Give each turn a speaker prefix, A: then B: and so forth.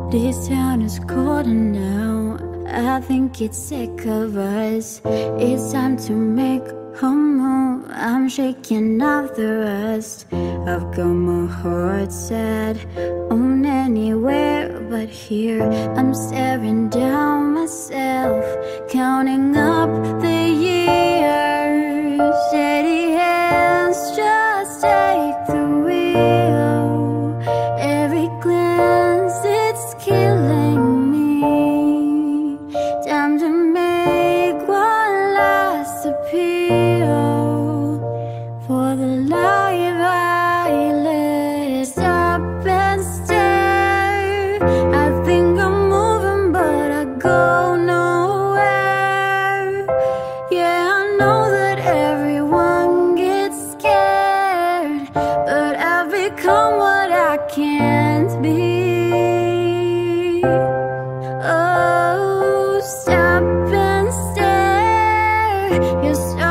A: This town is colder now. I think it's sick of us. It's time to make a move. I'm shaking off the rust. I've got my heart set on anywhere but here. I'm staring down myself, counting up the years. Steady hands, just take the wheel. Every glance, it's killing me. Time to make one last appeal for the life I live. Stop and stare. I think I'm moving, but I go nowhere. Yeah, I know that everyone gets scared, but I've become what I can't be. Oh, stop and stare. You're so